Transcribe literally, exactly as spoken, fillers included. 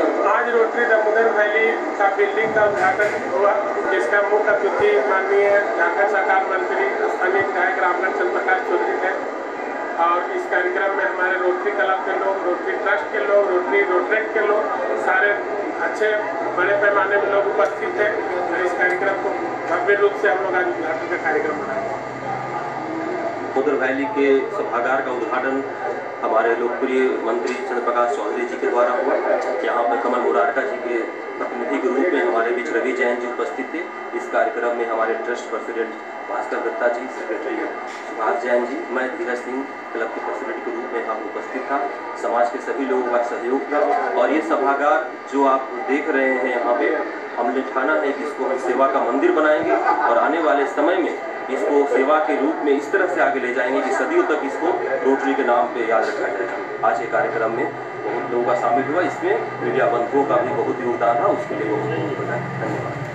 आज Rotary Damodar Valley का building का उद्घाटन हुआ, जिसका मुख्य अतिथि माननीय झारखंड सरकार मंत्री स्थानीय विधायक रामगढ़ चंद्र प्रकाश चौधरी थे। और इस कार्यक्रम में हमारे रोटरी क्लब के लोग, रोटरी ट्रस्ट के लोग, रोटरी रोटरेट के लोग, सारे अच्छे बड़े पैमाने में लोग उपस्थित थे। और इस कार्यक्रम को भव्य रूप से हम लोग आज उद्घाटन का कार्यक्रम बनाए। दामोदर वैली के सभागार का उद्घाटन हमारे लोकप्रिय मंत्री चंद्र प्रकाश चौधरी जी के द्वारा हुआ। यहाँ पर कमल मुरारका जी के प्रतिनिधि के रूप में हमारे बीच रवि जैन जी उपस्थित थे। इस कार्यक्रम में हमारे trust president Bhaskar Datta ji, secretary Subhash Jain ji, मैं धीरज सिंह क्लब के प्रेसिडेंट के रूप में यहाँ उपस्थित था। समाज के सभी लोगों का सहयोग था। और ये सभागार जो आप देख रहे हैं यहाँ पे, हमने ठाना है कि इसको हम सेवा का मंदिर बनाएंगे और आने वाले समय में इसको सेवा के रूप में इस तरह से आगे ले जाएंगे कि सदियों तक इसको रोटरी के नाम पे याद रखा जाएगा। आज ये कार्यक्रम में बहुत लोगों का शामिल हुआ, इसमें मीडिया बंधुओं का भी बहुत योगदान था, उसके लिए बहुत बहुत धन्यवाद।